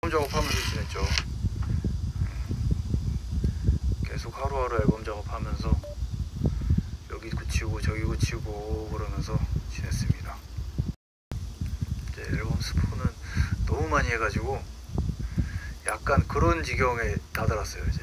앨범 작업하면서 지냈죠. 계속 하루하루 앨범 작업하면서 여기 고치고 저기 고치고 그러면서 지냈습니다. 이제 앨범 스포는 너무 많이 해가지고 약간 그런 지경에 다다랐어요. 이제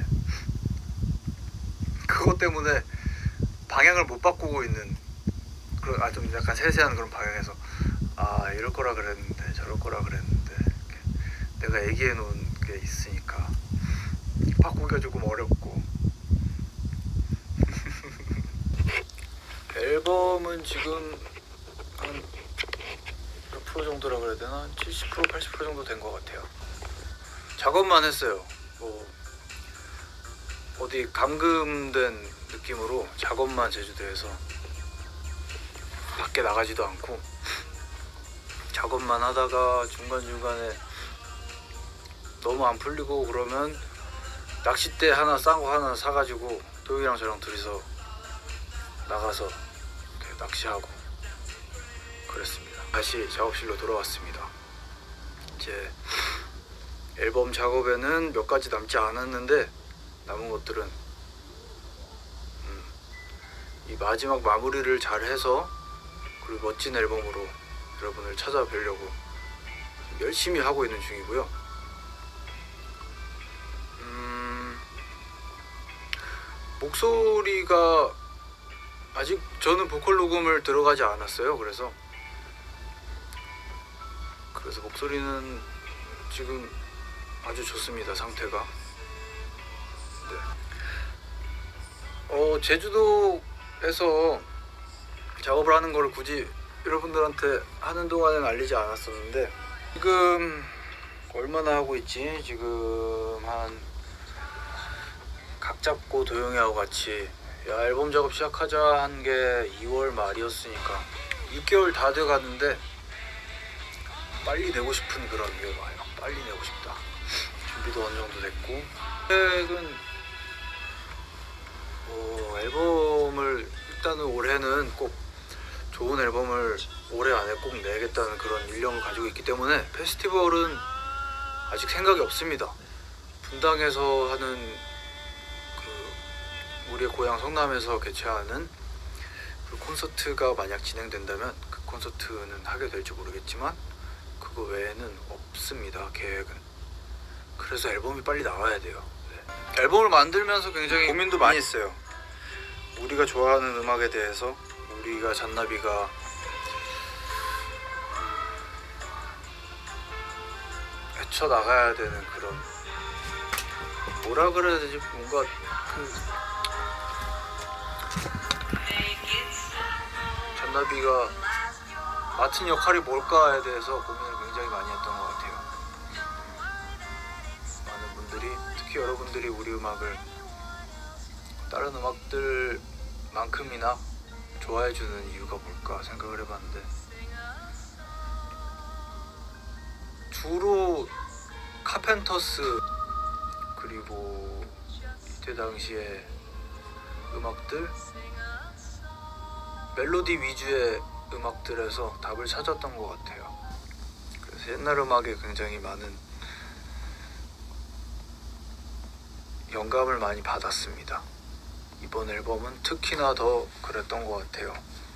그것 때문에 방향을 못 바꾸고 있는 그런 좀 약간 세세한 그런 방향에서 이럴 거라 그랬는데 저럴 거라 그랬는데 내가 얘기해 놓은 게 있으니까 바꾸기가 조금 어렵고 앨범은 지금 한 몇 프로 정도라 그래야 되나? 한 70%, 80% 정도 된 것 같아요. 작업만 했어요. 뭐 어디 감금된 느낌으로 작업만 제주도에서 밖에 나가지도 않고 작업만 하다가 중간중간에 너무 안 풀리고 그러면 낚싯대 하나 싼 거 하나 사가지고 도영이랑 저랑 둘이서 나가서 이렇게 낚시하고 그랬습니다. 다시 작업실로 돌아왔습니다. 이제 앨범 작업에는 몇 가지 남지 않았는데 남은 것들은 이 마지막 마무리를 잘 해서 그리고 멋진 앨범으로 여러분을 찾아뵈려고 열심히 하고 있는 중이고요. 목소리가 아직 저는 보컬 녹음을 들어가지 않았어요. 그래서 목소리는 지금 아주 좋습니다. 상태가. 네. 제주도에서 작업을 하는 거를 굳이 여러분들한테 하는 동안은 알리지 않았었는데 지금 얼마나 하고 있지? 지금 한 각 잡고 도영이하고 같이 앨범 작업 시작하자 한 게 2월 말이었으니까 6개월 다 돼가는데 빨리 내고 싶은 그런 게 와요. 빨리 내고 싶다. 준비도 어느 정도 됐고 계획은 앨범을 일단은 올해는 꼭 좋은 앨범을 올해 안에 꼭 내겠다는 그런 일념을 가지고 있기 때문에 페스티벌은 아직 생각이 없습니다. 분당에서 하는 우리의 고향 성남에서 개최하는 그 콘서트가 만약 진행된다면 그 콘서트는 하게 될지 모르겠지만 그거 외에는 없습니다. 계획은. 그래서 앨범이 빨리 나와야 돼요. 네. 앨범을 만들면서 굉장히 고민도 많이 했어요. 우리가 좋아하는 음악에 대해서 우리가 잔나비가 헤쳐나가야 되는 그런 뭐라 그래야 되지? 뭔가 잔나비가 맡은 역할이 뭘까에 대해서 고민을 굉장히 많이 했던 것 같아요. 많은 분들이, 특히 여러분들이 우리 음악을 다른 음악들만큼이나 좋아해주는 이유가 뭘까 생각을 해봤는데 주로 카펜터스 그리고 이때 당시에 음악들 멜로디 위주의 음악들에서 답을 찾았던 것 같아요. 그래서 옛날 음악에 굉장히 많은 영감을 많이 받았습니다. 이번 앨범은 특히나 더 그랬던 것 같아요.